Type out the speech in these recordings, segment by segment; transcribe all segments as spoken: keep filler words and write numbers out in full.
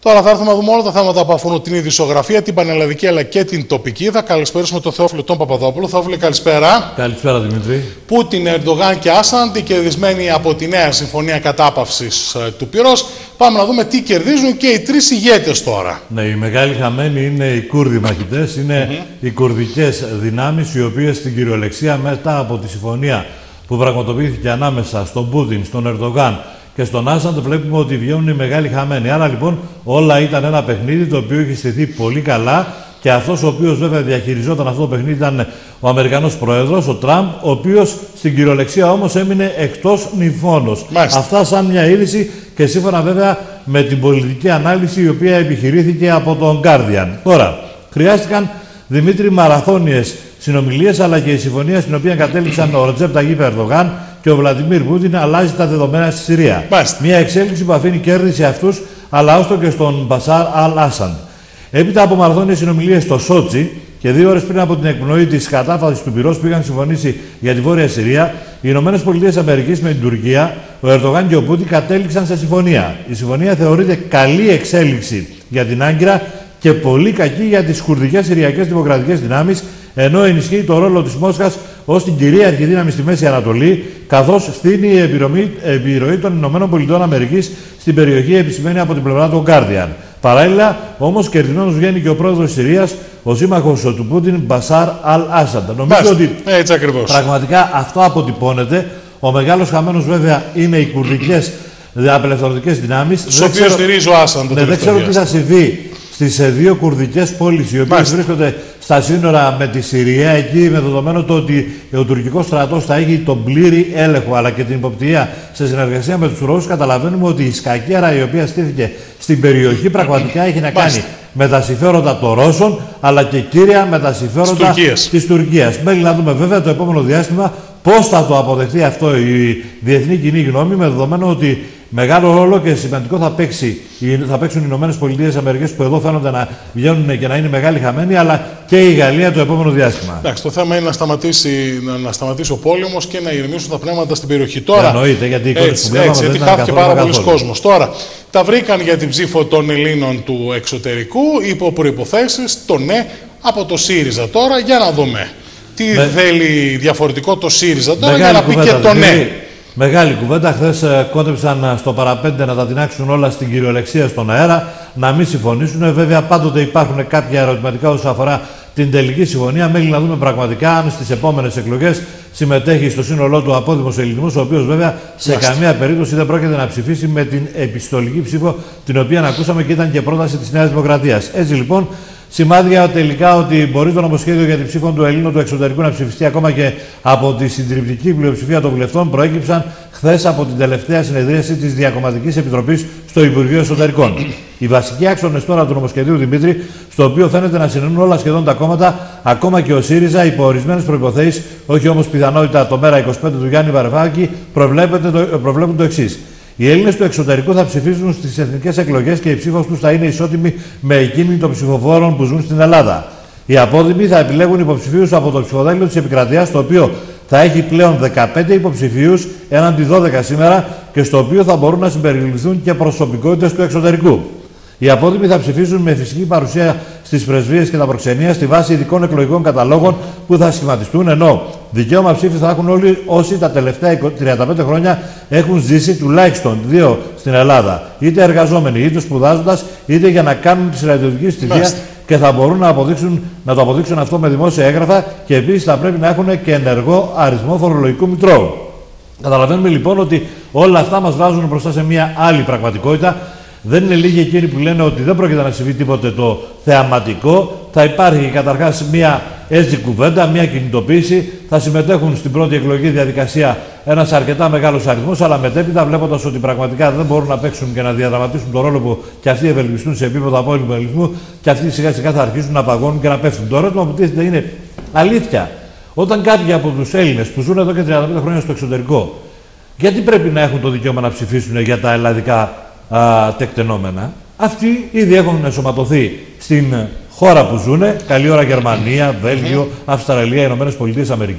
Τώρα θα έρθουμε να δούμε όλα τα θέματα που αφορούν την ειδησιογραφία, την πανελλαδική αλλά και την τοπική. Θα καλησπέρισουμε τον Θεόφιλο τον Παπαδόπουλο. Θεόφιλε, καλησπέρα. Καλησπέρα, Δημήτρη. Πούτιν, Ερντογάν και Άσαντ, οι κερδισμένοι από τη νέα συμφωνία κατάπαυσης του πυρός. Πάμε να δούμε τι κερδίζουν και οι τρεις ηγέτες τώρα. Ναι, οι μεγάλοι χαμένοι είναι οι Κούρδοι μαχητές, είναι mm-hmm. οι κουρδικές δυνάμεις, οι οποίες στην κυριολεξία μετά από τη συμφωνία που πραγματοποιήθηκε ανάμεσα στον Πούτιν, στον Ερντογάν και στον Άσαντ, βλέπουμε ότι βγαίνουν οι μεγάλοι χαμένοι. Άρα λοιπόν όλα ήταν ένα παιχνίδι το οποίο είχε στηθεί πολύ καλά και αυτός ο οποίος βέβαια διαχειριζόταν αυτό το παιχνίδι ήταν ο Αμερικανός Πρόεδρος, ο Τραμπ, ο οποίος στην κυριολεξία όμως έμεινε εκτός νυμφώνος. Αυτά σαν μια είδηση και σύμφωνα βέβαια με την πολιτική ανάλυση η οποία επιχειρήθηκε από τον Guardian. Τώρα, χρειάστηκαν, Δημήτρη, μαραθώνιες συνομιλίες, αλλά και η συμφωνία στην οποία κατέληξαν ο Ρετζέπ Ταγίπ Ερντογάν και ο Βλαντιμίρ Πούτιν αλλάζει τα δεδομένα στη Συρία. Μάλιστα. Μια εξέλιξη που αφήνει κέρδη σε αυτούς, αλλά ώστε και στον Μπασάρ Αλ Άσαντ. Έπειτα από μαραθώνιες συνομιλίες στο Σότσι και δύο ώρες πριν από την εκπνοή της κατάφασης του πυρός που είχαν συμφωνήσει για τη Βόρεια Συρία, οι Ηνωμένες Πολιτείες Αμερικής με την Τουρκία, ο Ερντογάν και ο Πούτιν κατέληξαν σε συμφωνία. Η συμφωνία θεωρείται καλή εξέλιξη για την Άγκυρα και πολύ κακή για τις κουρδικές Συριακές Δημοκρατικές Δυνάμεις, ενώ ενισχύει το ρόλο της Μόσχας ως την κυρίαρχη δύναμη στη Μέση Ανατολή, καθώς στείνει η επιρροή, επιρροή των Ηνωμένων Πολιτειών Αμερικής στην περιοχή, επισημαίνει από την πλευρά του Guardian. Παράλληλα, όμως, κερδισμένος βγαίνει και ο πρόεδρος της Συρίας, ο σύμμαχος του Πούτιν, Μπασάρ Αλ Άσαντ. Νομίζω ότι έτσι ακριβώς. Πραγματικά αυτό αποτυπώνεται. Ο μεγάλος χαμένος βέβαια είναι οι κουρδικές απελευθερωτικές δυνάμεις. Στους οποίους στηρίζει ο Άσαντ. Ναι, δεν ξέρω τι θα συμβεί στις δύο κουρδικές πόλεις, οι οποίες βρίσκονται στα σύνορα με τη Συρία, εκεί με δεδομένο το ότι ο τουρκικός στρατός θα έχει τον πλήρη έλεγχο αλλά και την υποπτία σε συνεργασία με τους Ρώσους, καταλαβαίνουμε ότι η σκακέρα η οποία στήθηκε στην περιοχή πραγματικά έχει να κάνει με τα συμφέροντα των Ρώσων, αλλά και κύρια με τα συμφέροντα της Τουρκίας. Μένει να δούμε βέβαια το επόμενο διάστημα πώς θα το αποδεχτεί αυτό η διεθνή κοινή γνώμη, με δεδομένο ότι μεγάλο ρόλο και σημαντικό θα, παίξει, θα παίξουν οι Ηνωμένες Πολιτείες Αμερικής, που εδώ φαίνονται να βγαίνουν και να είναι μεγάλοι χαμένοι, αλλά και η Γαλλία το επόμενο διάστημα. Εντάξει, το θέμα είναι να σταματήσει, να, να σταματήσει ο πόλεμος και να ειρηνήσουν τα πνεύματα στην περιοχή. Τώρα, εννοείται, γιατί, έτσι, έτσι, έτσι, γιατί χάθηκε πάρα πολλοί κόσμος. Τώρα, τα βρήκαν για την ψήφο των Ελλήνων του εξωτερικού υπό προϋποθέσεις το ναι από το ΣΥΡΙΖΑ. Τώρα, για να δούμε τι με... θέλει διαφορετικό το ΣΥΡΙΖΑ τώρα για να πει και το ναι. Μεγάλη κουβέντα. Χθες κόντεψαν στο παραπέντε να τα τεινάξουν όλα στην κυριολεξία στον αέρα, να μην συμφωνήσουν. Βέβαια, πάντοτε υπάρχουν κάποια ερωτηματικά όσον αφορά την τελική συμφωνία. Μέχρι να δούμε πραγματικά αν στις επόμενες εκλογές συμμετέχει στο σύνολό του απόδημος ελληνισμός, ο οποίος βέβαια σε Μάστε. καμία περίπτωση δεν πρόκειται να ψηφίσει με την επιστολική ψήφο, την οποία ακούσαμε και ήταν και πρόταση της Νέας Δημοκρατίας. Έτσι λοιπόν, σημάδια τελικά ότι μπορεί το νομοσχέδιο για την ψήφο του Ελλήνου του εξωτερικού να ψηφιστεί ακόμα και από τη συντριπτική πλειοψηφία των βουλευτών, προέκυψαν χθες από την τελευταία συνεδρίαση της Διακομματικής Επιτροπής στο Υπουργείο Εσωτερικών. Οι βασικοί άξονες τώρα του νομοσχεδίου, Δημήτρη, στο οποίο φαίνεται να συνενούν όλα σχεδόν τα κόμματα, ακόμα και ο ΣΥΡΙΖΑ, υπό ορισμένες προϋποθέσεις, όχι όμως πιθανότητα το ΜΕΡΑ είκοσι πέντε του Γιάννη Βαρουφάκη, προβλέπουν το εξής. Οι Έλληνες του εξωτερικού θα ψηφίζουν στις εθνικές εκλογές και η ψήφος τους θα είναι ισότιμη με εκείνη των ψηφοφόρων που ζουν στην Ελλάδα. Οι απόδημοι θα επιλέγουν υποψηφίους από το ψηφοδέλτιο της επικρατείας, το οποίο θα έχει πλέον δεκαπέντε υποψηφίους έναντι δώδεκα σήμερα και στο οποίο θα μπορούν να συμπεριληφθούν και προσωπικότητες του εξωτερικού. Οι απόδημοι θα ψηφίζουν με φυσική παρουσία στις πρεσβείες και τα προξενία στη βάση ειδικών εκλογικών καταλόγων που θα σχηματιστούν, ενώ δικαίωμα ψήφου θα έχουν όλοι όσοι τα τελευταία τριάντα πέντε χρόνια έχουν ζήσει τουλάχιστον δύο στην Ελλάδα. Είτε εργαζόμενοι, είτε σπουδάζοντας, είτε για να κάνουν τη στρατιωτική στοιχεία και θα μπορούν να, αποδείξουν, να το αποδείξουν αυτό με δημόσια έγγραφα και επίσης θα πρέπει να έχουν και ενεργό αριθμό φορολογικού μητρώου. Καταλαβαίνουμε λοιπόν ότι όλα αυτά μας βάζουν μπροστά σε μια άλλη πραγματικότητα. Δεν είναι λίγοι εκείνοι που λένε ότι δεν πρόκειται να συμβεί τίποτε το θεαματικό. Θα υπάρχει καταρχάς μια έτσι κουβέντα, μια κινητοποίηση. Θα συμμετέχουν στην πρώτη εκλογική διαδικασία ένας αρκετά μεγάλος αριθμός, αλλά μετέπειτα, βλέποντας ότι πραγματικά δεν μπορούν να παίξουν και να διαδραματίσουν τον ρόλο που και αυτοί ευελπιστούν σε επίπεδο απόλυτου ελληνισμού, και αυτοί σιγά σιγά θα αρχίσουν να παγώνουν και να πέφτουν. Το ερώτημα που τίθεται είναι αλήθεια. Όταν κάποιοι από τους Έλληνες που ζουν εδώ και τριάντα πέντε χρόνια στο εξωτερικό, γιατί πρέπει να έχουν το δικαίωμα να ψηφίσουν για τα ελλαδικά α, τεκτενόμενα? Αυτοί ήδη έχουν ενσωματωθεί στην χώρα που ζουν, καλή ώρα Γερμανία, Βέλγιο, Αυστραλία, Ηνωμένες Πολιτείες Αμερικής,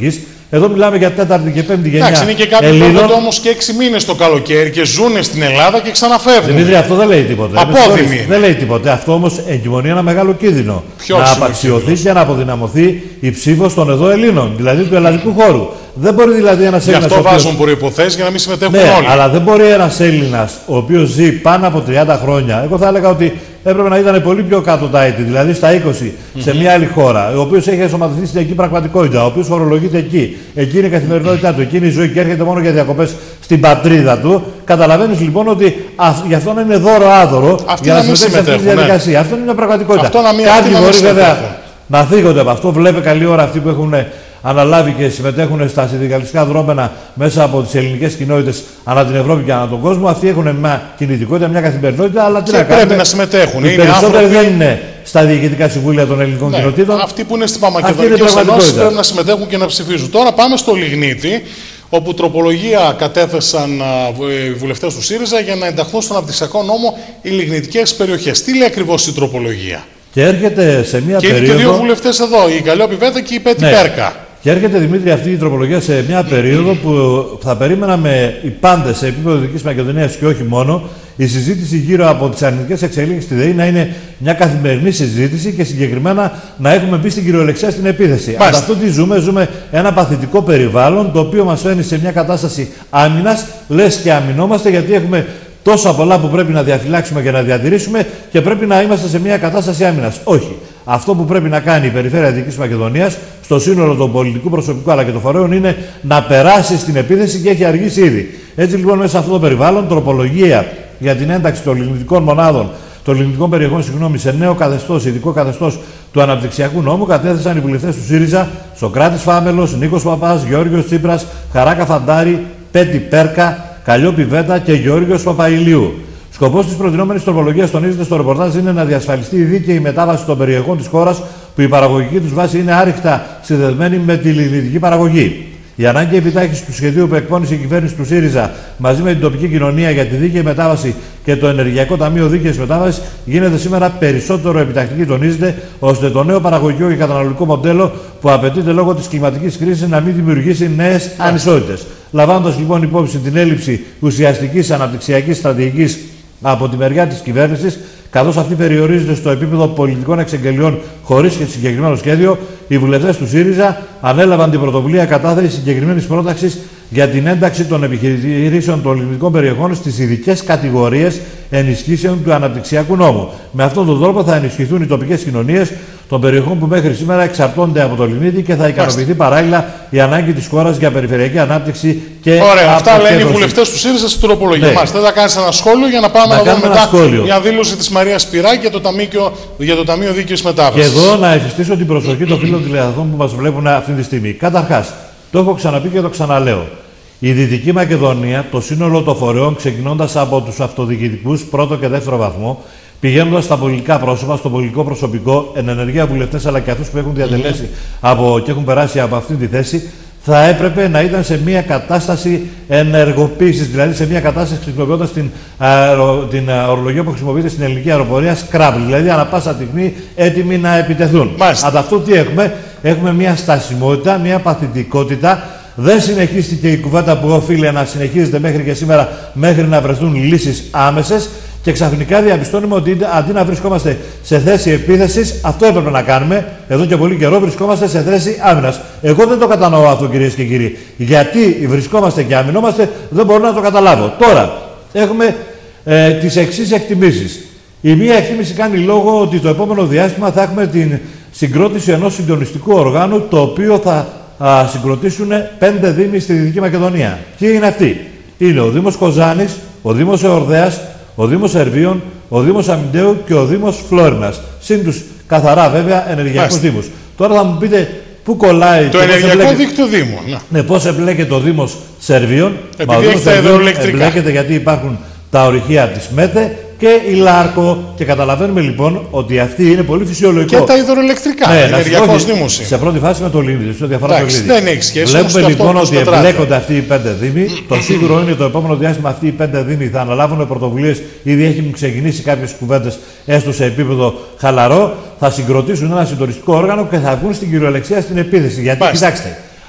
Εδώ μιλάμε για τέταρτη και πέμπτη γενιά. Εντάξει, είναι και κάποιοι που έρχονται όμως και έξι μήνες το καλοκαίρι και ζουν στην Ελλάδα και ξαναφεύγουν. Δημήτρη, αυτό δεν λέει τίποτα. Απόδημοι. Δεν λέει τίποτα. Αυτό όμως εγκυμονεί ένα μεγάλο κίνδυνο. Ποιος να απαξιωθεί και να αποδυναμωθεί η ψήφος των εδώ Ελλήνων, δηλαδή του ελλαδικού χώρου. Δεν μπορεί δηλαδή ένας Έλληνας. Γι' αυτό οποίος... βάζουν προϋποθέσεις για να μην συμμετέχουν ναι, όλοι. Αλλά δεν μπορεί ένας Έλληνας ο οποίος ζει πάνω από τριάντα χρόνια. Εγώ θα έλεγα ότι έπρεπε να ήταν πολύ πιο κάτω τα έτη, δηλαδή στα είκοσι, mm-hmm. σε μια άλλη χώρα, ο οποίος έχει ενσωματωθεί στην εκεί πραγματικότητα, ο οποίος φορολογείται εκεί, εκεί είναι η καθημερινότητά του, εκεί είναι η ζωή και έρχεται μόνο για διακοπές στην πατρίδα του. Καταλαβαίνεις λοιπόν ότι α, γι' αυτό να είναι δώρο-άδωρο για να συμμετέχει σε αυτή τη διαδικασία. Ναι. Αυτό είναι μια πραγματικότητα. Αυτό να μην Κάποιοι μπορεί βέβαια να θίγονται από αυτό. Βλέπε καλή ώρα αυτοί που έχουν αναλάβει και συμμετέχουν στα συνδικαλιστικά δρόμενα μέσα από τις ελληνικές κοινότητες ανά την Ευρώπη και ανά τον κόσμο. Αυτοί έχουν μια κινητικότητα, μια καθημερινότητα, αλλά τι και να πρέπει κάνουμε. να συμμετέχουν. Οι περισσότεροι δεν είναι στα διοικητικά συμβούλια των ελληνικών ναι. κοινοτήτων. Αυτοί που είναι στην Παμακεδονική Ενώση πρέπει να συμμετέχουν και να ψηφίζουν. Τώρα πάμε στο Λιγνίτη, όπου τροπολογία κατέθεσαν οι βουλευτές του ΣΥΡΙΖΑ για να ενταχθούν στον αναπτυξιακό νόμο οι λιγνητικές περιοχές. Τι λέει ακριβώς η τροπολογία? Και έρχεται σε μια και περίοδο. Και είναι και δύο βουλευτές εδώ, η Καλλιόπη Βέτα και η Πέτη ναι. Πέρκα. Και έρχεται, Δημήτρη, αυτή η τροπολογία σε μια περίοδο που θα περίμεναμε οι πάντες σε επίπεδο Δυτικής Μακεδονίας και όχι μόνο, η συζήτηση γύρω από τις αρνητικές εξελίξεις στη ΔΕΗ να είναι μια καθημερινή συζήτηση και συγκεκριμένα να έχουμε μπει στην κυριολεξία στην επίθεση. Από αυτό τι ζούμε, ζούμε ένα παθητικό περιβάλλον το οποίο μας φέρνει σε μια κατάσταση άμυνας, λες και αμυνόμαστε γιατί έχουμε τόσα πολλά που πρέπει να διαφυλάξουμε και να διατηρήσουμε και πρέπει να είμαστε σε μια κατάσταση άμυνας. Όχι. Αυτό που πρέπει να κάνει η Περιφέρεια Δυτικής Μακεδονίας στο σύνολο του πολιτικού προσωπικού αλλά και των φορέων είναι να περάσει στην επίθεση και έχει αργήσει ήδη. Έτσι λοιπόν μέσα σε αυτό το περιβάλλον, τροπολογία για την ένταξη των λιγνητικών μονάδων, των λιγνητικών περιοχών συγγνώμη, σε νέο καθεστώς, ειδικό καθεστώς του αναπτυξιακού νόμου, κατέθεσαν οι βουλευτές του ΣΥΡΙΖΑ, Σοκράτης Φάμελος, Νίκος Παπάς, Γεώργιος Τσίπρας, Χαράκα Φαντάρη, Πέτη Πέρκα, Καλλιόπη Βέτα και Γεώργιος Παπαϊλίου. Σκοπός της προτινόμενης τροπολογίας, τονίζεται στο ρεπορτάζ, είναι να διασφαλιστεί η δίκαιη μετάβαση των περιοχών της χώρας που η παραγωγική τους βάση είναι άρρηκτα συνδεδεμένη με τη λιγνητική παραγωγή. Η ανάγκη επιτάχυνσης του σχεδίου που εκπώνησε η κυβέρνηση του ΣΥΡΙΖΑ μαζί με την τοπική κοινωνία για τη δίκαιη μετάβαση και το Ενεργειακό Ταμείο Δίκαιης Μετάβασης γίνεται σήμερα περισσότερο επιτακτική, τονίζεται, ώστε το νέο παραγωγικό και καταναλωτικό μοντέλο που απαιτείται λόγω της κλιματικής κρίσης να μην δημιουργήσει νέες ανισότητες. Λαμβάνοντας λοιπόν υπόψη την έλλειψη ουσιαστικής αναπτυξιακής στρατηγικής από τη μεριά της κυβέρνησης, καθώς αυτή περιορίζεται στο επίπεδο πολιτικών εξαγγελιών χωρίς και συγκεκριμένο σχέδιο, οι βουλευτές του ΣΥΡΙΖΑ ανέλαβαν την πρωτοβουλία κατάθεσης συγκεκριμένης πρόταξης για την ένταξη των επιχειρήσεων των λιγνητικών περιοχών στις ειδικές κατηγορίες ενισχύσεων του αναπτυξιακού νόμου. Με αυτόν τον τρόπο θα ενισχυθούν οι τοπικές κοινωνίες των περιοχών που μέχρι σήμερα εξαρτώνται από το λιγνίτη και θα ικανοποιηθεί παράλληλα η ανάγκη της χώρας για περιφερειακή ανάπτυξη και. Ωραία, αυτά λένε οι βουλευτές του ΣΥΡΙΖΑ στην τροπολογία. Ναι. Μάλιστα, θα κάνεις ένα σχόλιο για να πάμε να, να δούμε μετά σχόλιο. Μια δήλωση της Μαρίας Σπυράκη για το Ταμείο, για το Ταμείο Δίκαιης Μετάβασης. Και εδώ να εφιστήσω την προσοχή των φίλων τηλεαδών που μας βλέπουν αυτή τη στιγμή. Καταρχάς, το έχω ξαναπεί και το ξαναλέω. Η Δυτική Μακεδονία, το σύνολο των φορέων, ξεκινώντας από τους αυτοδιοικητικούς πρώτο και δεύτερο βαθμό, πηγαίνοντας στα πολιτικά πρόσωπα, στο πολιτικό προσωπικό, εν ενεργεία βουλευτές αλλά και αυτούς που έχουν διατελέσει mm-hmm. από, και έχουν περάσει από αυτή τη θέση, θα έπρεπε να ήταν σε μια κατάσταση ενεργοποίησης, δηλαδή σε μια κατάσταση χρησιμοποιώντας την, αερο, την ορολογία που χρησιμοποιείται στην ελληνική αεροπορία, scrabble, δηλαδή ανά πάσα στιγμή έτοιμοι να επιτεθούν. Ανταυτού τι έχουμε, έχουμε μια στασιμότητα, μια παθητικότητα. Δεν συνεχίστηκε η κουβέντα που οφείλει να συνεχίζεται μέχρι και σήμερα, μέχρι να βρεθούν λύσεις άμεσες. Και ξαφνικά διαπιστώνουμε ότι αντί να βρισκόμαστε σε θέση επίθεσης, αυτό έπρεπε να κάνουμε. Εδώ και πολύ καιρό βρισκόμαστε σε θέση άμυνας. Εγώ δεν το κατανοώ αυτό, κυρίες και κύριοι. Γιατί βρισκόμαστε και αμυνόμαστε, δεν μπορώ να το καταλάβω. Τώρα, έχουμε ε, τις εξής εκτιμήσεις. Η μία εκτίμηση κάνει λόγο ότι το επόμενο διάστημα θα έχουμε την συγκρότηση ενός συντονιστικού οργάνου, το οποίο θα α, συγκροτήσουν πέντε δήμοι στη Δυτική Μακεδονία. Ποιοι είναι αυτοί? Είναι ο Δήμος Κοζάνης, ο Δήμος Εορδέας, ο Δήμος Ερβίων, ο Δήμος Αμυντέου και ο Δήμος Φλόρινας. Συν τους καθαρά βέβαια ενεργειακούς δήμους. Τώρα θα μου πείτε πού κολλάει το ενεργειακό εμπλέκεται... δίκτυο Δήμων. Ναι. Ναι, πώς εμπλέκεται ο Δήμος Σερβίων. Επειδή έχει τα υδροελεκτρικά. Εμπλέκεται γιατί υπάρχουν τα ορυχεία της ΜΕΤΕ και η ΛΑΡΚΟ. Και καταλαβαίνουμε λοιπόν ότι αυτή είναι πολύ φυσιολογικό. Και τα υδροελεκτρικά. Ναι, ενεργειακός Δήμος. Σε πρώτη φάση με το Λίνδι, σε ό,τι αφορά το Λίνδι. Δεν έχει σχέση. Βλέπουμε λοιπόν ότι εμπλέκονται αυτοί οι πέντε Δήμοι. Το σίγουρο είναι το επόμενο διάστημα αυτοί οι πέντε Δήμοι θα αναλάβουν πρωτοβουλίες. Ήδη έχουν ξεκινήσει κάποιες κουβέντες, έστω σε επίπεδο χαλαρό. Θα συγκροτήσουν ένα συντονιστικό όργανο και θα βγουν στην κυριολεξία στην επίθεση. Γιατί Μάλιστα. κοιτάξτε,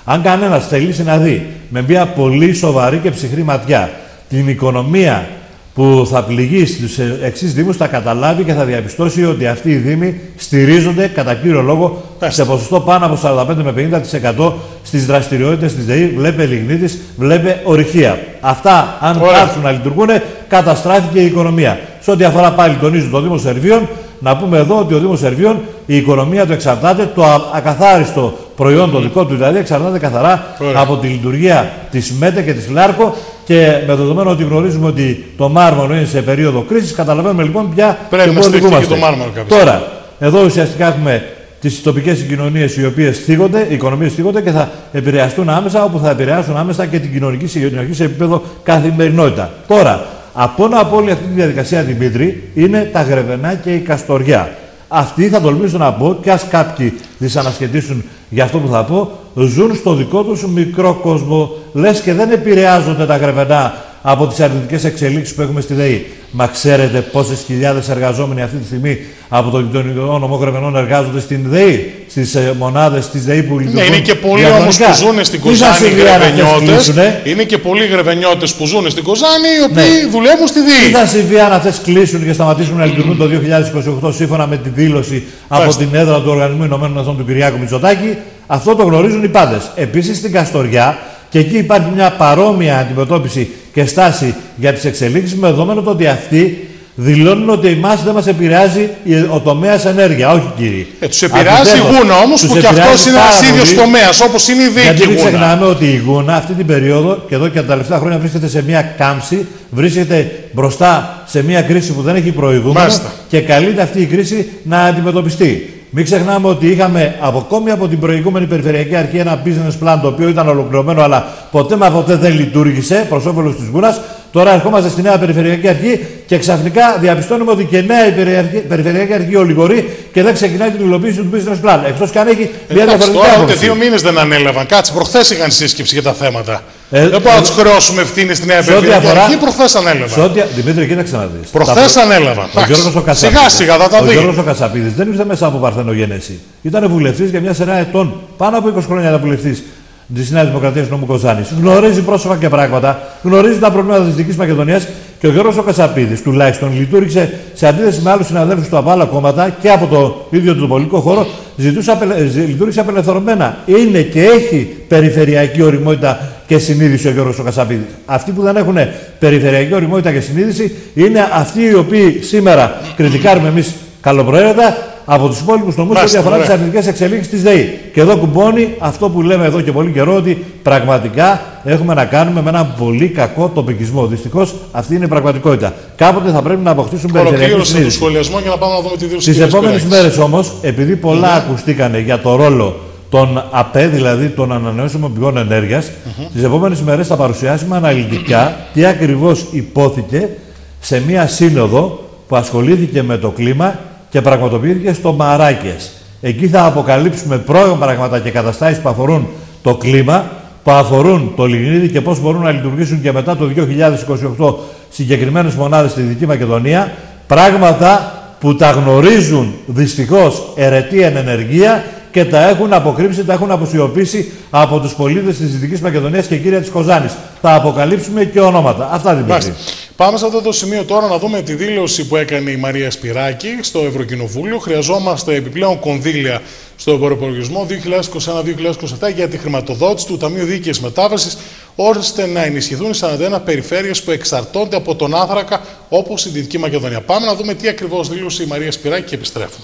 Αν κανένας θελήσει να δει με μια πολύ σοβαρή και ψυχρή ματιά την οικονομία που θα πληγεί στους εξής δήμους, θα καταλάβει και θα διαπιστώσει ότι αυτοί οι δήμοι στηρίζονται κατά κύριο λόγο σε ποσοστό πάνω από σαράντα πέντε με πενήντα τοις εκατό στις δραστηριότητες της ΔΕΗ. Βλέπε Λιγνίτης, βλέπε Ορυχεία. Αυτά, αν πάψουν να λειτουργούν, καταστράφηκε η οικονομία. Σε ό,τι αφορά πάλι, τονίζω, το Δήμο Σερβίων, να πούμε εδώ ότι ο Δήμος Σερβίων, η οικονομία του εξαρτάται, το ακαθάριστο προϊόν το δικό του δηλαδή, εξαρτάται καθαρά Ωραία. από τη λειτουργία της ΜΕΤΕ και της ΛΑΡΚΟ. Και με δεδομένο ότι γνωρίζουμε ότι το μάρμαρο είναι σε περίοδο κρίσης, καταλαβαίνουμε λοιπόν πια πρέπει να στηριχθεί το μάρμαρο κάποια. Τώρα, εδώ ουσιαστικά έχουμε τις τοπικές συγκοινωνίες οι οποίες θίγονται, οι οικονομίες θίγονται και θα επηρεαστούν άμεσα, όπου θα επηρεάσουν άμεσα και την κοινωνική συγκοινωνία σε επίπεδο καθημερινότητα. Τώρα, απόνα από όλη αυτή τη διαδικασία, Δημήτρη, είναι τα Γρεβενά και η Καστοριά. Αυτοί, θα τολμήσω να πω, και ας κάποιοι δυσανασχετήσουν για αυτό που θα πω, ζουν στο δικό τους μικρό κόσμο. Λες και δεν επηρεάζονται τα Γρεβενά από τις αρνητικές εξελίξεις που έχουμε στη ΔΕΗ. Μα ξέρετε πόσες χιλιάδες εργαζόμενοι αυτή τη στιγμή από το γειτονικό νομό Γρεβενών εργάζονται στην ΔΕΗ, στις ε, μονάδες της ΔΕΗ που λειτουργούν. Ναι, είναι και πολλοί όμως που ζουν στην Κοζάνη γρεβενιώτες. Είναι και πολλοί γρεβενιώτες που ζουν στην Κοζάνη, οι οποίοι ναι. δουλεύουν στη ΔΕΗ. Τι θα συμβεί αν αυτές κλείσουν και σταματήσουν να λειτουργούν το δύο χιλιάδες είκοσι οκτώ σύμφωνα με τη δήλωση από Φάστε. την έδρα του Οργανισμού Ηνωμένων Εθνών του Κυριάκου Μητσοτάκη? Αυτό το γνωρίζουν οι πάντες. Επίσης στην Καστοριά, και εκεί υπάρχει μια παρόμοια αντιμετώπιση και στάση για τις εξελίξεις, με δεδομένο το ότι αυτοί δηλώνουν ότι εμάς δεν μας επηρεάζει ο τομέας ενέργεια. Όχι, κύριοι. Ε, τους επηρεάζει η Γούνα όμως, που και αυτός είναι ένας ίδιος τομέας, όπως είναι η ΔΕΗ. Γιατί μην ξεχνάμε ότι η Γούνα αυτή την περίοδο, και εδώ και τα τελευταία χρόνια, βρίσκεται σε μια κάμψη, βρίσκεται μπροστά σε μια κρίση που δεν έχει προηγούμενο. Μάλιστα. Και καλείται αυτή η κρίση να αντιμετωπιστεί. Μην ξεχνάμε ότι είχαμε ακόμη από την προηγούμενη Περιφερειακή Αρχή ένα business plan το οποίο ήταν ολοκληρωμένο, αλλά ποτέ μα ποτέ δεν λειτουργήσε προς όφελος της Γούνας. Τώρα ερχόμαστε στη νέα Περιφερειακή Αρχή και ξαφνικά διαπιστώνουμε ότι και νέα η Περιφερειακή Αρχή ολιγορεί και δεν ξεκινάει την υλοποίηση του business plan. Εκτός και αν έχει μια διαφορετική άποψη. Τώρα ούτε δύο μήνες δεν ανέλαβαν. Κάτσε, προχθές είχαν σύσκεψη για τα θέματα. Ε, δεν μπορούμε να τους χρεώσουμε ευθύνη στη νέα Περιφερειακή Αρχή. Προχθές ανέλαβαν. Ό,τι... Δημήτρη, κοίταξε να δεις. Προχθές τα... ανέλαβαν. Ο Γιώργος ο σιγά σιγά θα τα δει. Ο Γιώργος ο Κασαπίδης δεν ήρθε μέσα από παρθενογένεση. Ήταν βουλευτής για μια σειρά ετών. Πάνω από είκοσι χρόνια ήταν βουλευτής τη Νέα Δημοκρατία του Νομού Κοζάνης. Γνωρίζει πρόσωπα και πράγματα, γνωρίζει τα προβλήματα της Δυτικής Μακεδονίας και ο Γιώργος ο Κασαπίδης τουλάχιστον λειτουργήσε σε αντίθεση με άλλους συναδέλφους του από άλλα κόμματα και από το ίδιο του πολιτικό χώρο, ζητούσε, λειτουργήσε απελευθερωμένα. Είναι και έχει περιφερειακή ωριμότητα και συνείδηση ο Γιώργος ο Κασαπίδης. Αυτοί που δεν έχουν περιφερειακή ωριμότητα και συνείδηση είναι αυτοί οι οποίοι σήμερα κριτικάρουμε εμείς καλοπροαίρετα από τους υπόλοιπους νομούς ό,τι αφορά τις αρνητικές εξελίξεις της ΔΕΗ. Και εδώ κουμπώνει αυτό που λέμε εδώ και πολύ καιρό, ότι πραγματικά έχουμε να κάνουμε με έναν πολύ κακό τοπικισμό. Δυστυχώς αυτή είναι η πραγματικότητα. Κάποτε θα πρέπει να αποκτήσουν περιφερειακή συνείδηση. Το σχολιασμό για να πάμε να δούμε τη δήλωση. Στις επόμενες μέρες όμως, επειδή πολλά mm-hmm. ακουστήκανε για το ρόλο των ΑΠΕ, δηλαδή των ανανεώσιμων πηγών ενέργειας, mm-hmm. τις επόμενες μέρες θα παρουσιάσουμε αναλυτικά τι ακριβώς υπόθηκε σε μία σύνοδο που ασχολήθηκε με το κλίμα και πραγματοποιήθηκε στο Μαράκες. Εκεί θα αποκαλύψουμε πράγματα και καταστάσεις που αφορούν το κλίμα, που αφορούν το λιγνίδι και πώς μπορούν να λειτουργήσουν και μετά το δύο χιλιάδες είκοσι οκτώ συγκεκριμένες μονάδες στη Δυτική Μακεδονία. Πράγματα που τα γνωρίζουν δυστυχώς αιρετοί εν ενεργεία και τα έχουν αποκρύψει, τα έχουν αποσιωπήσει από τους πολίτες της Δυτικής Μακεδονίας και κύρια της Κοζάνης. Θα αποκαλύψουμε και ονόματα. Αυτά δεν πειράζει. Πάμε σε αυτό το σημείο τώρα να δούμε τη δήλωση που έκανε η Μαρία Σπυράκη στο Ευρωκοινοβούλιο. Χρειαζόμαστε επιπλέον κονδύλια στο προπολογισμό δύο χιλιάδες είκοσι ένα δύο χιλιάδες είκοσι επτά για τη χρηματοδότηση του Ταμείου Δίκαιης Μετάβασης, ώστε να ενισχυθούν οι σαράντα ένα περιφέρειες που εξαρτώνται από τον άνθρακα, όπως η Δυτική Μακεδονία. Πάμε να δούμε τι ακριβώς δήλωσε η Μαρία Σπυράκη και επιστρέφουμε.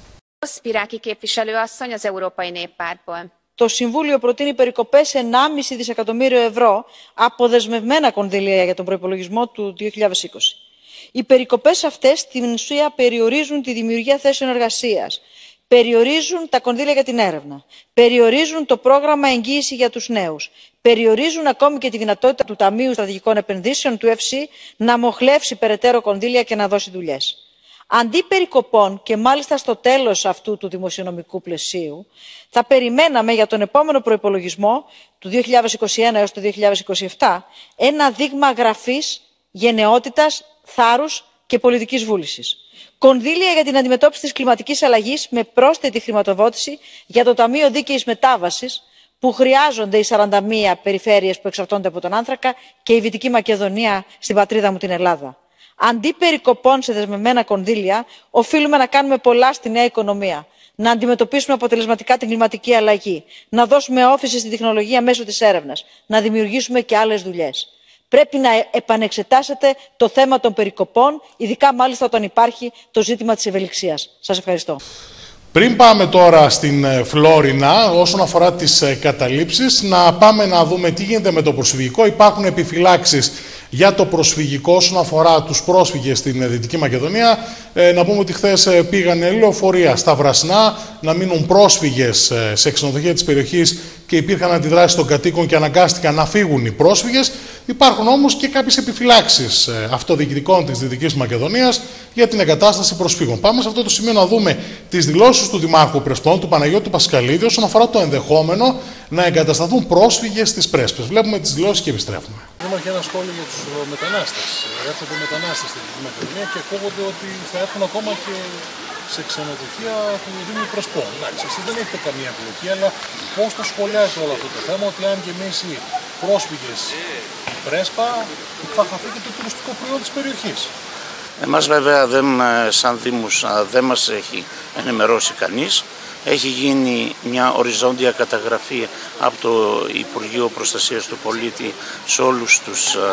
Το Συμβούλιο προτείνει περικοπές ενάμιση δισεκατομμύριο ευρώ αποδεσμευμένα κονδύλια για τον προϋπολογισμό του δύο χιλιάδες είκοσι. Οι περικοπές αυτές στην ουσία περιορίζουν τη δημιουργία θέσεων εργασίας, περιορίζουν τα κονδύλια για την έρευνα, περιορίζουν το πρόγραμμα εγγύηση για τους νέους, περιορίζουν ακόμη και τη δυνατότητα του Ταμείου Στρατηγικών Επενδύσεων, του ΕΦΣΥ, να μοχλεύσει περαιτέρω κονδύλια και να δώσει δουλειές. Αντί περικοπών και μάλιστα στο τέλος αυτού του δημοσιονομικού πλαισίου, θα περιμέναμε για τον επόμενο προϋπολογισμό του δύο χιλιάδες είκοσι ένα έως το δύο χιλιάδες είκοσι επτά ένα δείγμα γραφής, γενναιότητας, θάρρους και πολιτικής βούλησης. Κονδύλια για την αντιμετώπιση της κλιματικής αλλαγής με πρόσθετη χρηματοδότηση για το Ταμείο Δίκαιης Μετάβασης, που χρειάζονται οι σαράντα μία περιφέρειες που εξαρτώνται από τον άνθρακα και η Δυτική Μακεδονία στην πατρίδα μου την Ελλάδα. Αντί περικοπών σε δεσμευμένα κονδύλια, οφείλουμε να κάνουμε πολλά στη νέα οικονομία, να αντιμετωπίσουμε αποτελεσματικά την κλιματική αλλαγή, να δώσουμε όθηση στην τεχνολογία μέσω της έρευνας, να δημιουργήσουμε και άλλες δουλειές. Πρέπει να επανεξετάσετε το θέμα των περικοπών, ειδικά μάλιστα όταν υπάρχει το ζήτημα της ευελιξίας. Σας ευχαριστώ. Πριν πάμε τώρα στην Φλόρινα, όσον αφορά τις καταλήψεις, να πάμε να δούμε τι γίνεται με το προσφυγικό. Υπάρχουν επιφυλάξεις για το προσφυγικό όσον αφορά τους πρόσφυγες στην Δυτική Μακεδονία. Ε, να πούμε ότι χθες πήγανε λεωφορεία στα Βρασνά να μείνουν πρόσφυγες σε ξενοδοχεία της περιοχής και υπήρχαν αντιδράσεις των κατοίκων και αναγκάστηκαν να φύγουν οι πρόσφυγες. Υπάρχουν όμως και κάποιες επιφυλάξεις αυτοδιοικητικών της Δυτικής Μακεδονίας για την εγκατάσταση προσφύγων. Πάμε σε αυτό το σημείο να δούμε τις δηλώσεις του Δημάρχου Πρεσπών, του Παναγιώτη Πασχαλίδη, όσον αφορά το ενδεχόμενο να εγκατασταθούν πρόσφυγες στις Πρέσπες. Βλέπουμε τις δηλώσεις και επιστρέφουμε. Υπάρχει ένα σχόλιο για τους μετανάστες. Έρχονται μετανάστες στην Δυτική Μακεδονία και ακούγονται ότι θα έρθουν ακόμα και σε ξενοδοχεία του Δήμου Πρεσπών. Εντάξει, εσείς δεν έχετε καμία εμπλοκή, αλλά πώς το σχολιάζετε όλο αυτό το θέμα, ότι αν γεμίσει πρόσφυγες Πρέσπα, θα χαθεί και το τουριστικό προϊόν της περιοχής. Εμάς βέβαια δεν, σαν Δήμους δεν μας έχει ενημερώσει κανείς. Έχει γίνει μια οριζόντια καταγραφή από το Υπουργείο Προστασίας του Πολίτη σε όλους τους α,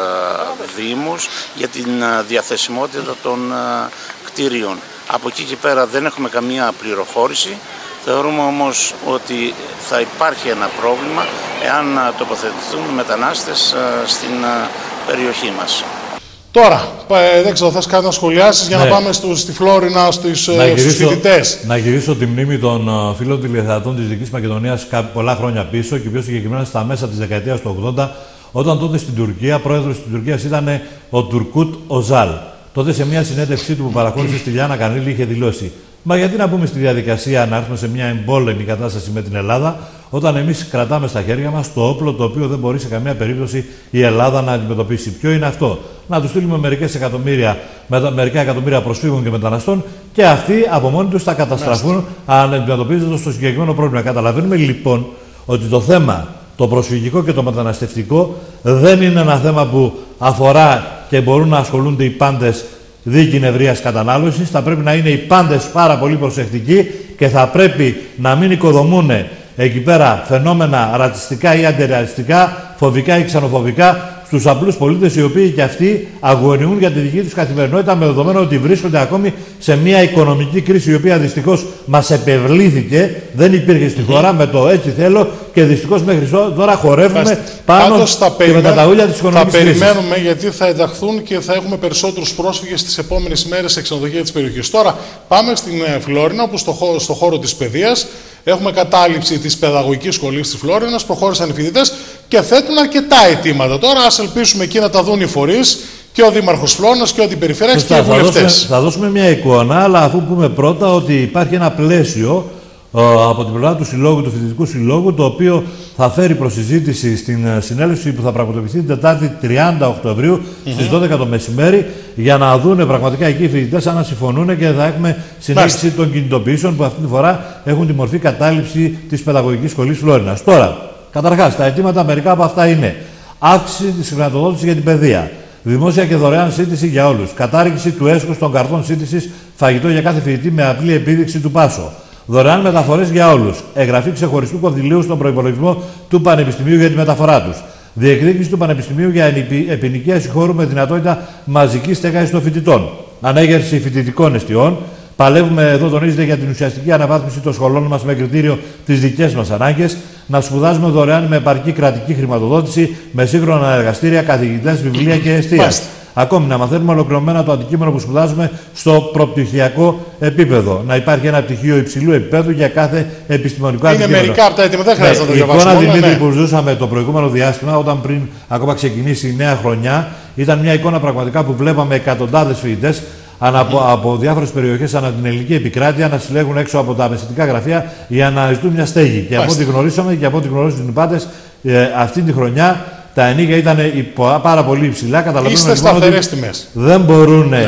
Δήμους για την α, διαθεσιμότητα των α, κτίριων. Από εκεί και πέρα δεν έχουμε καμία πληροφόρηση. Θεωρούμε όμως ότι θα υπάρχει ένα πρόβλημα εάν α, τοποθετηθούν μετανάστες α, στην α, περιοχή μας. Τώρα, δεν ξέρω, θες κάτι να σχολιάσεις για ναι. να πάμε στο, στη Φλόρινα, στους, στους φοιτητές. Να γυρίσω τη μνήμη των uh, φίλων τηλεθεατών της Δυτικής Μακεδονίας πολλά χρόνια πίσω και πιο συγκεκριμένα στα μέσα της δεκαετίας του ογδόντα, όταν τότε στην Τουρκία, πρόεδρος της Τουρκίας ήταν ο Τουρκούτ Οζάλ. Τότε σε μια συνέντευξή του που παραχώρησε στη Λιάννα Κανήλη είχε δηλώσει: «Μα γιατί να μπούμε στη διαδικασία να έρθουμε σε μια εμπόλεμη κατάσταση με την Ελλάδα, όταν εμείς κρατάμε στα χέρια μας το όπλο το οποίο δεν μπορεί σε καμία περίπτωση η Ελλάδα να αντιμετωπίσει». Ποιο είναι αυτό? Να του στείλουμε μερικές εκατομμύρια, μερικά εκατομμύρια προσφύγων και μεταναστών και αυτοί από μόνοι τους θα καταστραφούν αν αντιμετωπίζοντας το συγκεκριμένο πρόβλημα. Καταλαβαίνουμε λοιπόν ότι το θέμα το προσφυγικό και το μεταναστευτικό δεν είναι ένα θέμα που αφορά και μπορούν να ασχολούνται οι πάντες δίκην ευρείας κατανάλωσης. Θα πρέπει να είναι οι πάντες πάρα πολύ προσεκτικοί και θα πρέπει να μην οικοδομούν εκεί πέρα φαινόμενα ρατσιστικά ή αντιρατσιστικά, φοβικά ή ξενοφοβικά στους απλούς πολίτες, οι οποίοι και αυτοί αγωνιούν για τη δική τους καθημερινότητα, με δεδομένο ότι βρίσκονται ακόμη σε μια οικονομική κρίση η οποία δυστυχώς μας επευλήθηκε, δεν υπήρχε στη χώρα, με το έτσι θέλω, και δυστυχώς μέχρι τώρα χορεύουμε πάνω και με τα ταούλια της οικονομικής κρίσης. Θα περιμένουμε, γιατί θα ενταχθούν και θα έχουμε περισσότερους πρόσφυγες τις επόμενες μέρες σε ξενοδοχεία της περιοχής. Τώρα πάμε στην Φλόρινα, όπου στο χώρο, στο χώρο της παιδείας έχουμε κατάληψη της παιδαγωγικής σχολής της Φλόρινας, προχώρησαν οι φοιτητές και θέτουν αρκετά αιτήματα. Τώρα ας ελπίσουμε εκεί να τα δουν οι φορείς, και ο Δήμαρχος Φλόρινας και ο Αντιπεριφερειάρχης και οι βουλευτές. Θα δώσουμε, θα δώσουμε μια εικόνα, αλλά αφού πούμε πρώτα ότι υπάρχει ένα πλαίσιο uh, από την πλευρά του Συλλόγου, του Φοιτητικού Συλλόγου, το οποίο θα φέρει προς συζήτηση στην uh, συνέλευση που θα πραγματοποιηθεί την Τετάρτη τριάντα Οκτωβρίου mm-hmm. στις δώδεκα το μεσημέρι, για να δουν πραγματικά εκεί οι φοιτητές αν συμφωνούν, και θα έχουμε συνέχιση των κινητοποιήσεων που αυτή τη φορά έχουν τη μορφή κατάληψη της Παιδαγωγικής Σχολής Φλόρινας. Τώρα, καταρχάς, τα αιτήματα μερικά από αυτά είναι αύξηση της χρηματοδότησης για την παιδεία, δημόσια και δωρεάν σύντηση για όλους, κατάργηση του έσχους των καρτών σύντησης φαγητό για κάθε φοιτητή με απλή επίδειξη του Πάσο, δωρεάν μεταφορές για όλους, εγγραφή ξεχωριστού κονδυλίου στον προϋπολογισμό του Πανεπιστημίου για τη μεταφορά τους, διεκδίκηση του Πανεπιστημίου για επινοικίαση χώρου με δυνατότητα μαζικής στέγασης των φοιτητών, ανέγερση φοιτητικών εστιών. Παλεύουμε, εδώ τονίζεται, για την ουσιαστική αναβάθμιση των σχολών μας με κριτήριο τις δικές μας ανάγκες, να σπουδάζουμε δωρεάν με επαρκή κρατική χρηματοδότηση, με σύγχρονα εργαστήρια, καθηγητές, βιβλία και εστία. Ακόμη, να μαθαίνουμε ολοκληρωμένα το αντικείμενο που σπουδάζουμε στο προπτυχιακό επίπεδο. Να υπάρχει ένα πτυχίο υψηλού επίπεδου για κάθε επιστημονικό είναι αντικείμενο. Είναι μερικά από τα έτοιμα, δεν χρειάζεται να το διαβάσουμε. Η εικόνα, Δημήτρη, ναι. που ζούσαμε το προηγούμενο διάστημα, όταν πριν ακόμα ξεκινήσει η νέα χρονιά, ήταν μια εικόνα πραγματικά που βλέπαμε εκατοντάδες φοιτητές από, από διάφορες περιοχές ανά την ελληνική επικράτεια να συλλέγουν έξω από τα μεσητικά γραφεία για να ζητούν μια στέγη. Και από ό,τι γνωρίσαμε και από ό,τι γνωρίζουν οι πάντες, ε, αυτή τη χρονιά τα ενίκια ήταν πάρα πολύ υψηλά. Είστε σταθερές τιμές. Δεν μπορούν ναι.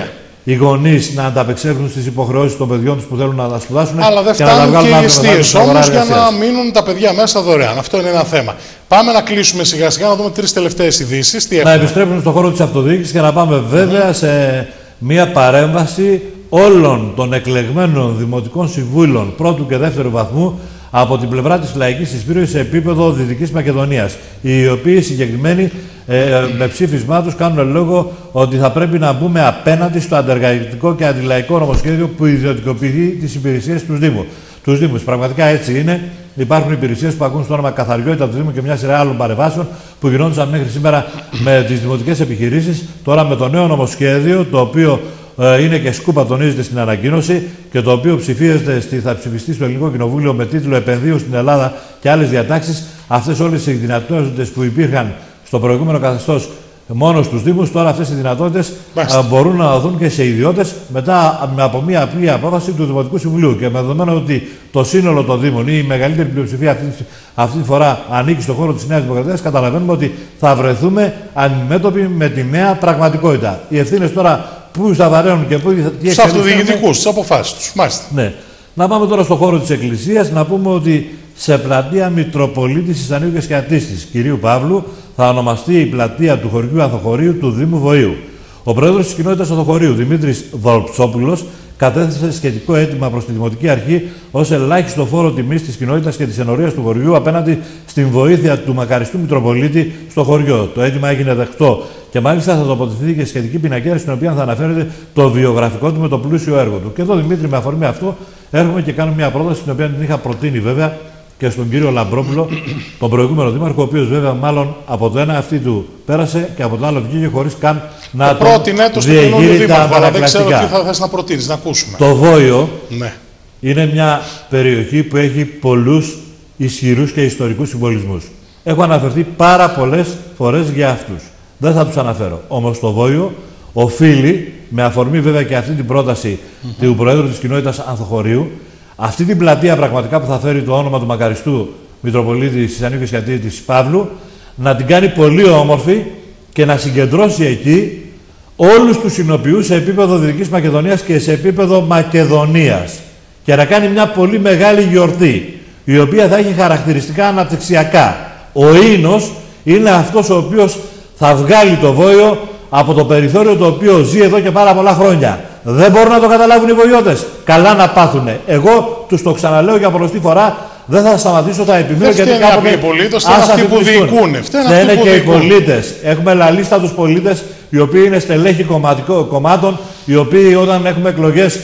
οι γονείς να ανταπεξέλθουν στις υποχρεώσεις των παιδιών τους που θέλουν να τα σπουδάσουν. Αλλά δεν φτάνουν και οι εστίες όμως για να μείνουν τα παιδιά μέσα δωρεάν. Αυτό είναι ένα θέμα. Πάμε να κλείσουμε σιγά σιγά, να δούμε τρεις τελευταίες ειδήσεις. Τι να επιστρέψουμε στον χώρο της αυτοδιοίκησης και να πάμε βέβαια mm. σε μια παρέμβαση όλων των εκλεγμένων δημοτικών συμβούλων πρώτου και δεύτερου βαθμού από την πλευρά της Λαϊκής Συσπήρωσης σε επίπεδο Δυτικής Μακεδονίας, οι οποίοι συγκεκριμένοι ε, με ψήφισμά τους κάνουν λόγο ότι θα πρέπει να μπούμε απέναντι στο αντεργατικό και αντιλαϊκό νομοσχέδιο που ιδιωτικοποιεί τις υπηρεσίες του Δήμου. Τους Δήμους. Πραγματικά έτσι είναι. Υπάρχουν υπηρεσίες που ακούν στο όνομα καθαριότητα του Δήμου και μια σειρά άλλων παρεμβάσεων που γινόντουσαν μέχρι σήμερα με τις δημοτικές επιχειρήσεις. Τώρα με το νέο νομοσχέδιο, το οποίο ε, είναι και σκούπα, τονίζεται στην ανακοίνωση και το οποίο ψηφίζεται στη, θα ψηφιστεί στο Ελληνικό Κοινοβούλιο με τίτλο «Επενδύω στην Ελλάδα και άλλες διατάξεις». Αυτές όλες οι δυνατότητες που υπήρχαν στο προηγούμενο καθεστώς μόνο στους Δήμους, τώρα αυτές οι δυνατότητες α, μπορούν να δοθούν και σε ιδιώτες μετά από μια απλή απόφαση του Δημοτικού Συμβουλίου. Και με δεδομένο ότι το σύνολο των Δήμων ή η μεγαλύτερη πλειοψηφία αυτή, αυτή τη φορά ανήκει στον χώρο της Νέας Δημοκρατίας, καταλαβαίνουμε ότι θα βρεθούμε αντιμέτωποι με τη νέα πραγματικότητα. Οι ευθύνες τώρα πού θα βαραίνουν και πού θα. Στους αυτοδιοικητικούς, στις αποφάσεις τους. Μάλιστα. Ναι. Να πάμε τώρα στον χώρο της Εκκλησίας, να πούμε ότι σε πλατεία Μητροπολίτης Ισανίου και Αττίστης κυρίου Παύλου θα ονομαστεί η πλατεία του χωριού Ανθοχωρίου του Δήμου Βοήου. Ο πρόεδρος της κοινότητας Ανθοχωρίου, Δημήτρης Δολψόπουλος, κατέθεσε σχετικό αίτημα προς τη Δημοτική Αρχή ως ελάχιστο φόρο τιμής της κοινότητας και της ενορίας του χωριού απέναντι στην βοήθεια του μακαριστού Μητροπολίτη στο χωριό. Το αίτημα έγινε δεκτό και μάλιστα θα τοποθετηθεί και σχετική πινακίδα στην οποία θα αναφέρεται το βιογραφικό του με το πλούσιο έργο του. Και εδώ, Δημήτρη, με αφορμή αυτό, έρχομαι και κάνω μια πρόταση την οποία την είχα προτείνει βέβαια και στον κύριο Λαμπρόπουλο, τον προηγούμενο δήμαρχο, ο οποίος βέβαια μάλλον από το ένα αυτή του πέρασε και από το άλλο βγήκε χωρίς καν να το διεγείρει τα αλλά δεν ξέρω τι θα θες να προτείνεις, να ακούσουμε. Το Βόιο ναι. είναι μια περιοχή που έχει πολλούς ισχυρούς και ιστορικούς συμβολισμούς. Έχω αναφερθεί πάρα πολλές φορές για αυτούς. Δεν θα τους αναφέρω. Όμως το Βόιο οφείλει, με αφορμή βέβαια και αυτή την πρόταση mm-hmm. του Προέδρου της κοινότητας Ανθοχωρίου, αυτή την πλατεία πραγματικά που θα φέρει το όνομα του μακαριστού Μητροπολίτη Ισανίου και Αττίστης Παύλου, να την κάνει πολύ όμορφη και να συγκεντρώσει εκεί όλους τους συνοποιούς σε επίπεδο Δυτικής Μακεδονίας και σε επίπεδο Μακεδονίας. Και να κάνει μια πολύ μεγάλη γιορτή, η οποία θα έχει χαρακτηριστικά αναπτυξιακά. Ο ίνος είναι αυτός ο οποίος θα βγάλει το Βόιο από το περιθώριο το οποίο ζει εδώ και πάρα πολλά χρόνια. Δεν μπορούν να το καταλάβουν οι βοηώτες. Καλά να πάθουνε. Εγώ τους το ξαναλέω για πολλωστή φορά, δεν θα σταματήσω, θα επιμείνω γιατί κάποτε. Οι πολίτες φταίνουν αυτοί που διοικούν. Φταίνε και οι πολίτες. Έχουμε λαλίστατους πολίτες, οι οποίοι είναι στελέχοι κομμάτων, οι οποίοι όταν έχουμε εκλογές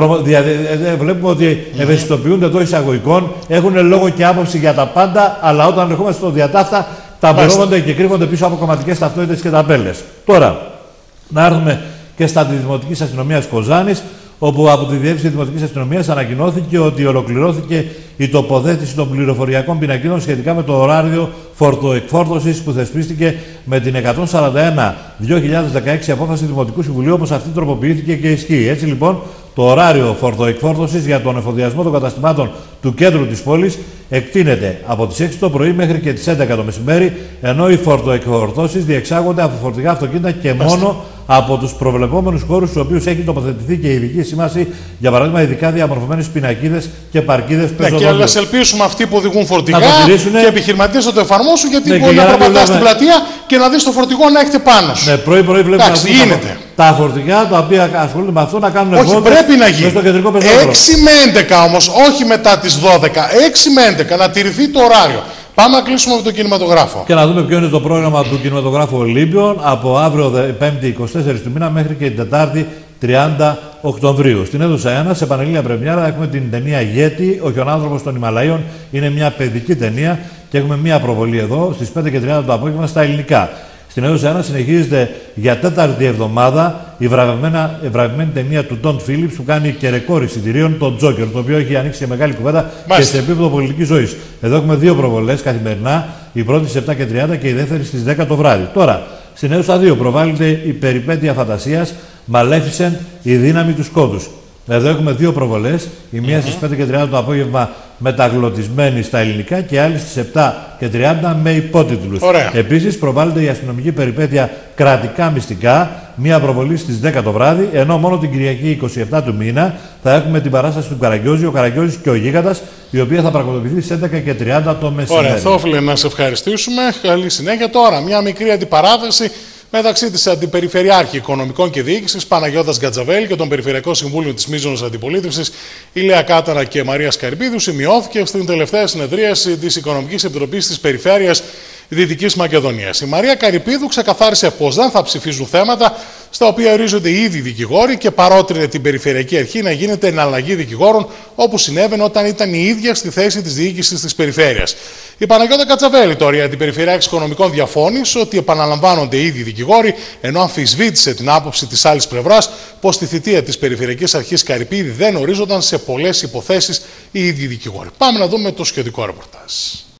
βλέπουμε ότι mm-hmm. ευαισθητοποιούνται εντός εισαγωγικών, έχουν λόγο και άποψη για τα πάντα, αλλά όταν ερχόμαστε στο διατάφτα, ταμπερώνονται και κρύβονται πίσω από κομματικές ταυτότητες και ταμπέλες. Τώρα, να έρθουμε και στα τη Δημοτικής Αστυνομίας Κοζάνης, όπου από τη Διεύθυνση Δημοτικής Αστυνομίας ανακοινώθηκε ότι ολοκληρώθηκε η τοποθέτηση των πληροφοριακών πινακίδων σχετικά με το ωράριο φορτοεκφόρτωσης που θεσπίστηκε με την εκατόν σαράντα ένα δύο χιλιάδες δεκαέξι απόφαση Δημοτικού Συμβουλίου, όπως αυτή τροποποιήθηκε και ισχύει. Έτσι λοιπόν, το ωράριο φορτοεκφόρτωσης για τον εφοδιασμό των καταστημάτων του κέντρου της πόλης εκτείνεται από τις έξι το πρωί μέχρι και τις έντεκα το μεσημέρι, ενώ οι φορτοεκφορτώσεις διεξάγονται από φορτηγά αυτοκίνητα και μόνο από τους προβλεπόμενους χώρους στους οποίους έχει τοποθετηθεί και ειδική σήμαση, για παράδειγμα, ειδικά διαμορφωμένες πινακίδες και παρκίδες πεζοδρομίων. Ναι, και ας ελπίσουμε αυτοί που οδηγούν φορτηγά και επιχειρηματίες να το εφαρμόσουν, γιατί ναι, μπορεί να περπατάς στην πλατεία και να δεις το φορτηγό να έχετε πάνω σου. Ναι, πρωί-πρωί βλέπουμε να τα φορτηγά τα οποία ασχολούνται με αυτό να κάνουν όχι, πρέπει να γίνει. έξι με έντεκα όμως, όχι μετά τις δώδεκα. έξι με έντεκα να τηρηθεί το ωράριο. Πάμε να κλείσουμε με τον κινηματογράφο. Και να δούμε ποιο είναι το πρόγραμμα του κινηματογράφου Ολύμπιον από αύριο πέμπτη εικοστή τέταρτη του μήνα μέχρι και την Τετάρτη τριάντα Οκτωβρίου. Στην αίθουσα ένα, σε πανελλήνια πρεμιέρα, έχουμε την ταινία Γέτη, Ο Χιονάνθρωπος των Ιμαλαίων. Είναι μια παιδική ταινία και έχουμε μια προβολή εδώ στις πέντε και τριάντα το απόγευμα στα ελληνικά. Στην αίθουσα ένα συνεχίζεται για τέταρτη εβδομάδα η βραβευμένη ταινία του Ντον Φίλιπς που κάνει και ρεκόρ εισιτηρίων, το Τζόκερ, το οποίο έχει ανοίξει σε μεγάλη κουβέντα και σε επίπεδο πολιτικής ζωής. Εδώ έχουμε δύο προβολές καθημερινά, η πρώτη στις επτά και τριάντα και η δεύτερη στις δέκα το βράδυ. Τώρα, στην αίθουσα δύο προβάλλεται η περιπέτεια φαντασίας Maleficent, η δύναμη του σκότους. Εδώ έχουμε δύο προβολές, η μία mm-hmm. στις πέντε και τριάντα το απόγευμα μεταγλωτισμένη στα ελληνικά και άλλη στις επτά και τριάντα με υπότιτλους. Επίσης, προβάλλεται η αστυνομική περιπέτεια κρατικά μυστικά, μία προβολή στις δέκα το βράδυ, ενώ μόνο την Κυριακή είκοσι επτά του μήνα θα έχουμε την παράσταση του Καραγκιόζη, ο Καραγκιόζης και ο Γίγαντας, η οποία θα πραγματοποιηθεί στις έντεκα και τριάντα το μεσημέρι. Ωραία, Θόφιλε, να σε ευχαριστήσουμε. Καλή συνέχεια. Τώρα, μια μικρή αντιπαράθεση μεταξύ της Αντιπεριφερειάρχη Οικονομικών και Διοίκησης Παναγιώτας Γκατζαβέλη και των Περιφερειακών Συμβούλων της Μίζωνος Αντιπολίτευσης Ηλία Κάταρα και Μαρία Καρυπίδου σημειώθηκε στην τελευταία συνεδρίαση της Οικονομικής Επιτροπής της Περιφέρειας Δυτικής Μακεδονίας. Η Μαρία Καρυπίδου ξεκαθάρισε πως δεν θα ψηφίζουν θέματα στα οποία ορίζονται οι ίδιοι δικηγόροι και παρότρινε την Περιφερειακή Αρχή να γίνεται εναλλαγή δικηγόρων, όπου συνέβαινε όταν ήταν η ίδια στη θέση της διοίκησης της περιφέρειας. Η Παναγιώτα Κατσαβέλη, τώρα η Αντιπεριφερειάρχης Οικονομικών, διαφώνησε ότι επαναλαμβάνονται οι ίδιοι δικηγόροι, ενώ αμφισβήτησε την άποψη της άλλης πλευράς πως στη θητεία της Περιφερειακής Αρχής Καρυπίδη δεν ορίζονταν σε πολλές υποθέσεις οι ίδιοι δικηγόροι. Πάμε να δούμε το σχετικό ρεπορτάζ.